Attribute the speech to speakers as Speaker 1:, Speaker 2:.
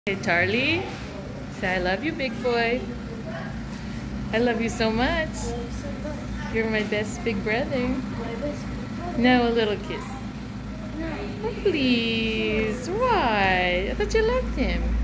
Speaker 1: Hey Charlie, say I love you, big boy. I love you so much. You're my best big brother. Now a little kiss.
Speaker 2: No.
Speaker 1: Oh, please, why? I thought you loved him.